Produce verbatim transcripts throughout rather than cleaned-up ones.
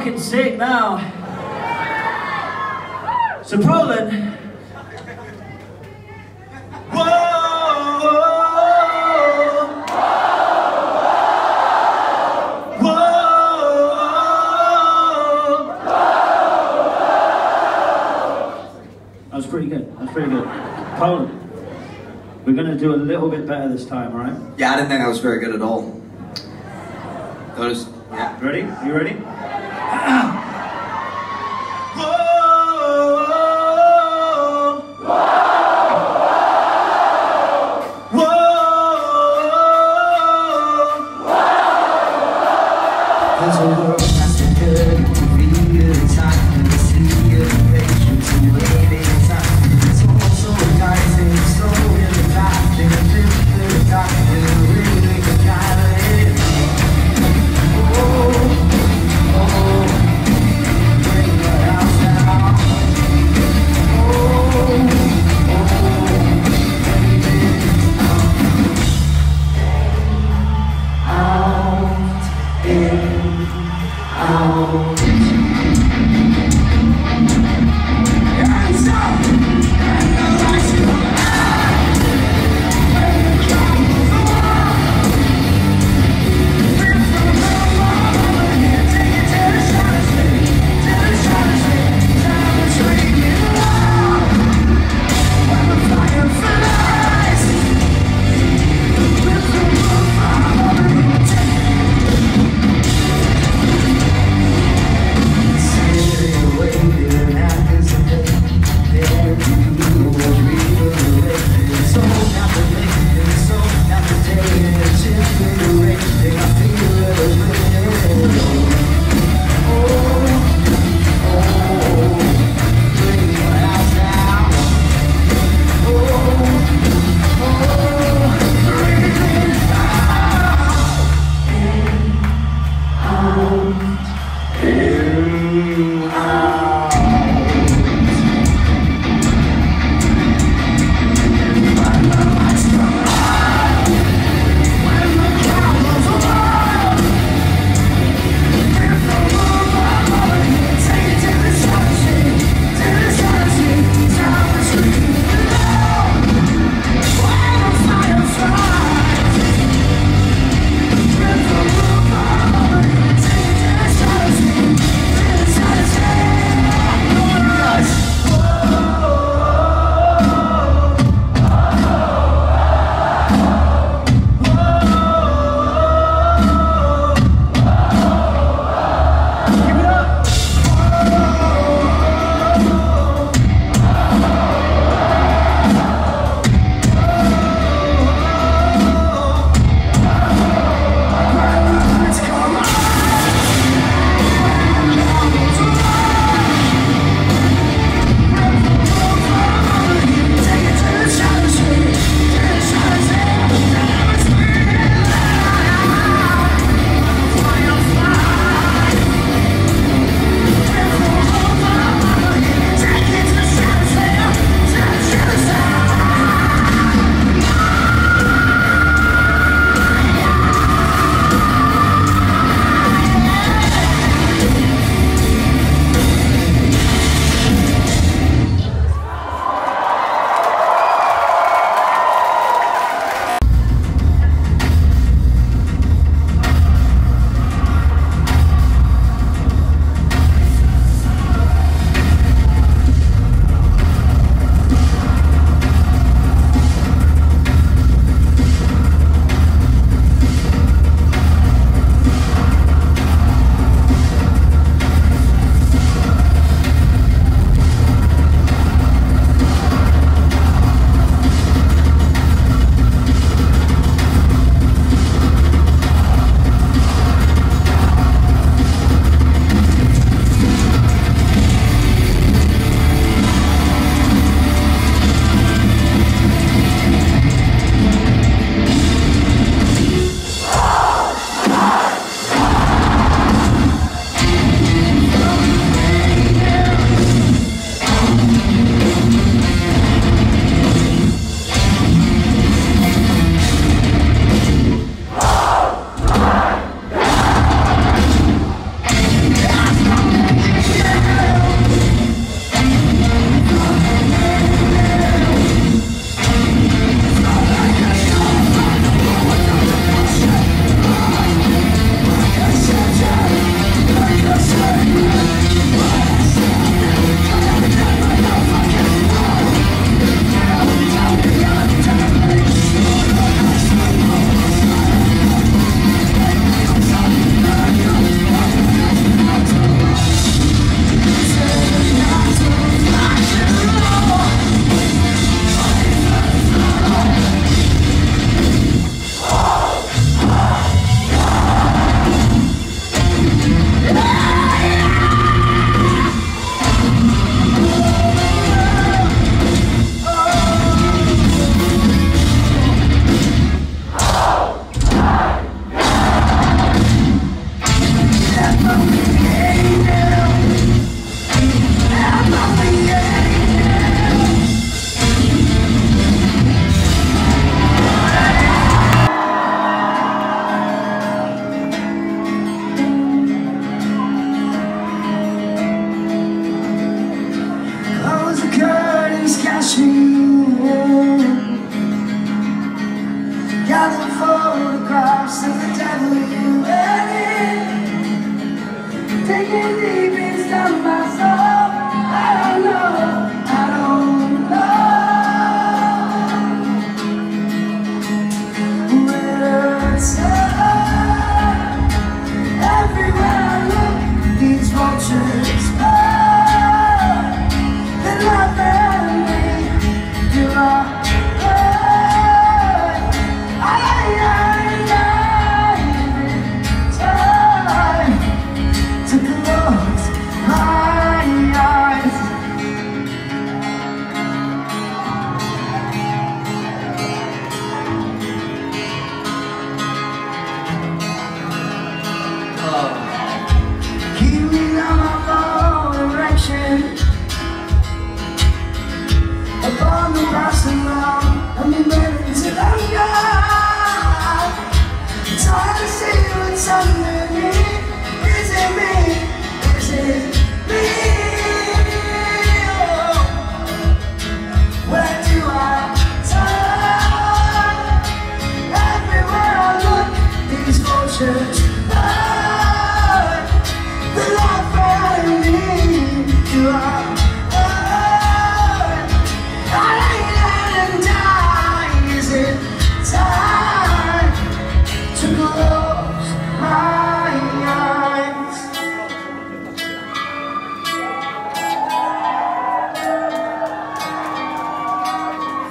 fucking sick now. So Poland. Whoa! That was pretty good. That was pretty good. Poland. We're gonna do a little bit better this time, all right? Yeah, I didn't think I was very good at all. That was, yeah. Ready? You ready? There's a world that's been good to be good in time, and to see good patience and waiting in time. It's also enticing, so in the dark, in the deep, in the dark, in the really, really kind of it. Oh,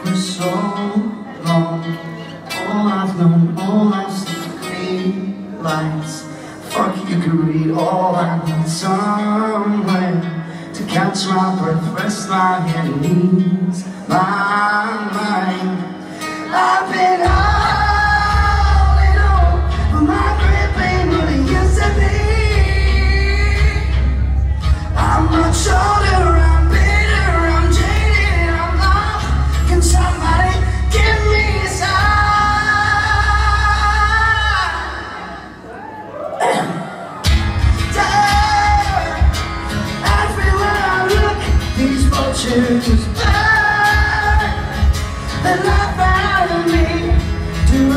for so long. All I've known, all I've seen, green lights. Fuck, you could read all I need somewhere to catch my breath, rest my head and ease my mind. I've been holding on, but my grip ain't what it used to be. I'm much older, I'm bitter, I'm jaded, I'm lost. Can somebody give me a sign? Everywhere I look, these vultures burn the life out of me. Do I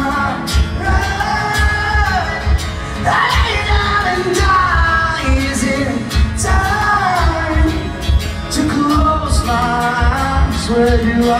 run? I lay down and die. Is it time to close my eyes? Where do I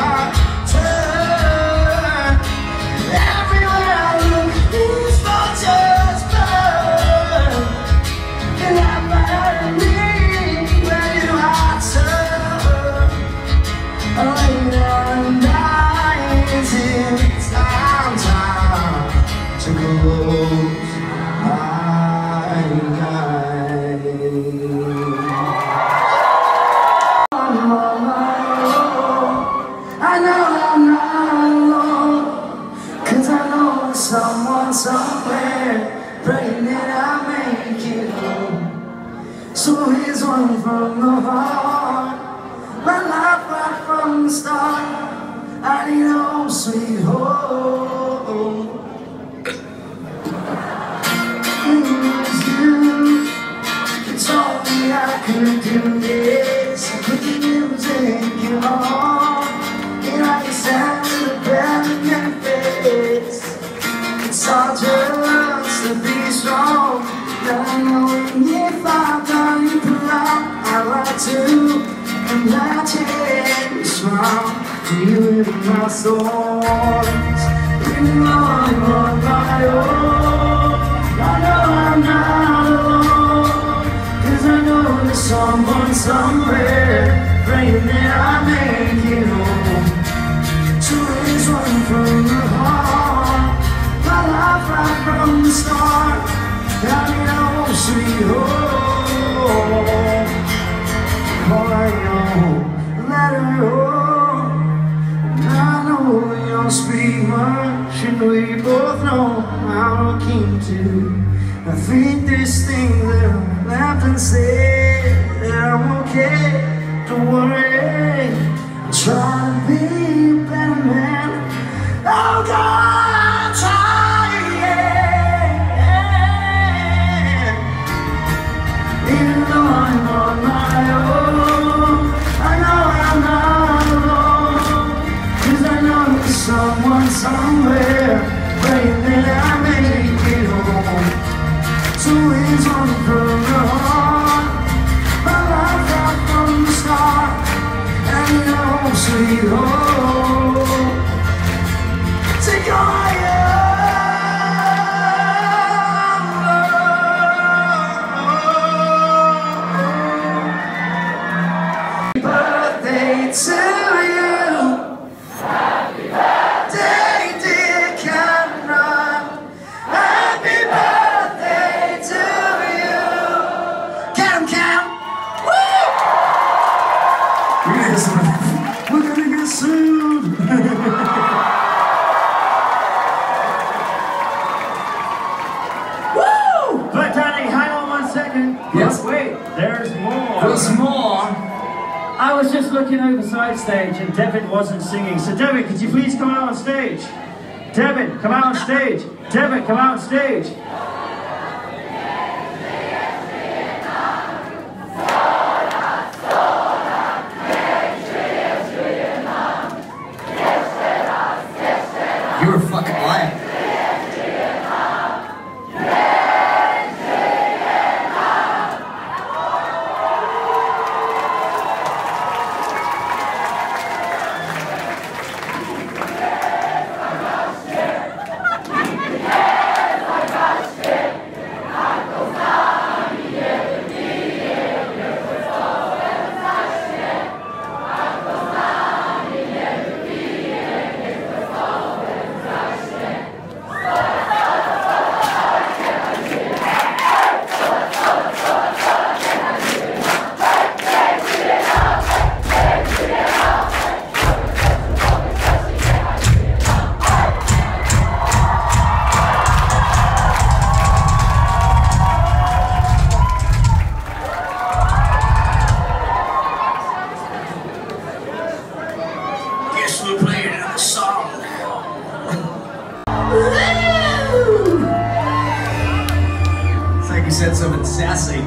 turn? Everywhere I look, these vultures burn the life out of me. Where do I turn? I lay down and die. Is it time, time to close my eyes? I'm on my own. I know I'm not alone, 'cause I know there's someone somewhere praying that I make it home. So here's one from the heart, my life right from the start. I need a home, sweet home. It was you, you told me I could do this. I put the music on, and I can stand with a bad in your face. It's hard just to be strong, not knowing if I've done you proud. I like to imagine you strong. You in my thoughts, you know I'm on my own. I know I'm not alone, 'cause I know there's someone somewhere praying that I make it home. So here's one from the heart, my life right from the start. I need a home, sweet home. All I know, let her go. I know we don't speak much, and we both know I'm looking too. I think there's things that I'm left unsaid, that I'm okay, don't worry. I'm trying to be a better man. Oh God, I'm trying, yeah. Even though I'm on my own, I know I'm not alone, 'cause I know there's someone somewhere praying that I make it home. So it's on from the heart, my life right from the start. And you know, sweet home, take all your birthday to you. Happy birthday, dear Cameron. Happy birthday to you. Cam, Cam. Woo! We're gonna get some- we're gonna get sued. Woo! But darling, hang on one second. Yes. Wait, there's more. There's more. I was just looking over side stage and Devin wasn't singing. So Devin, could you please come out on stage? Devin, come out on stage. Devin, come out on stage. You were fucking lying. we're playing another song. It's like you said something sassy.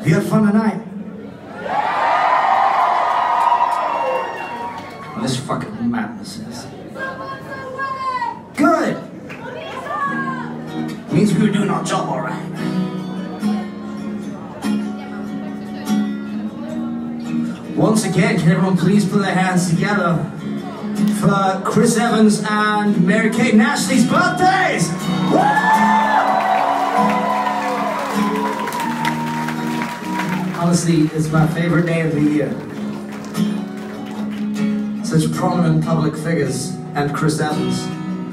Have you had fun tonight? Well, this fucking madness is. Good! Means we were doing our job alright. Once again, can everyone please put their hands together for Chris Evans and Mary-Kate Ashley's birthdays! Woo! Honestly, it's my favorite day of the year. Such prominent public figures and Chris Evans.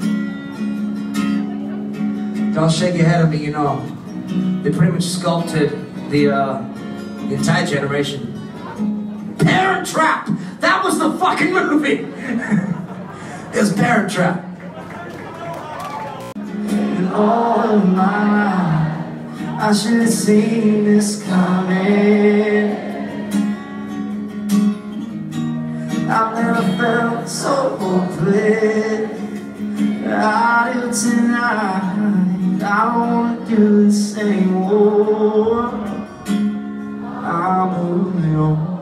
Don't shake your head at me, you know. They pretty much sculpted the, uh, the entire generation. Parent Trap! That was the fucking movie! It was Parent Trap. In all of my life, I should have seen this coming. I've never felt so hopeless. I do tonight. I don't want to do this anymore. I'm moving on.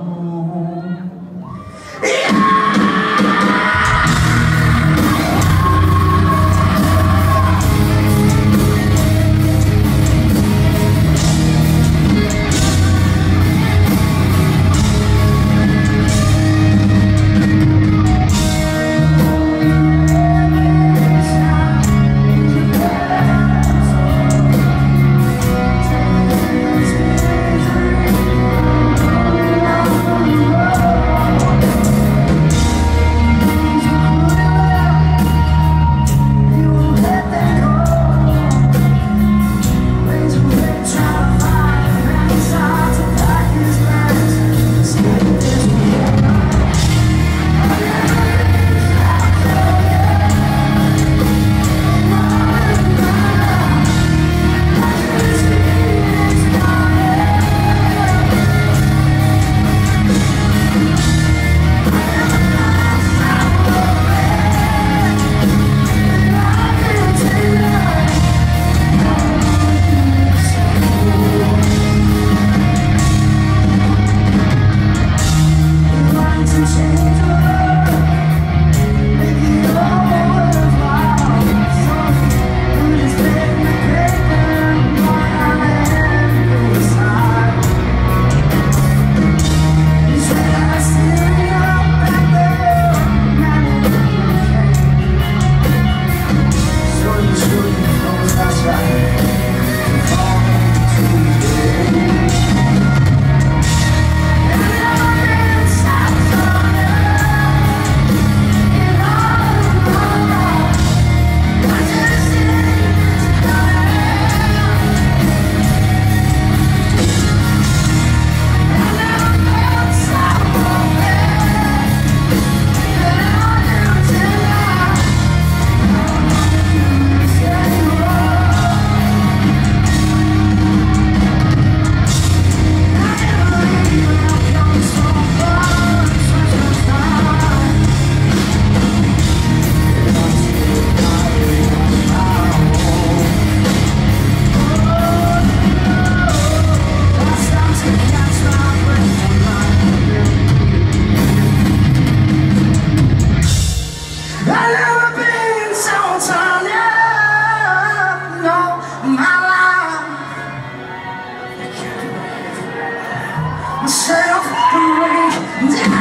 Myself free.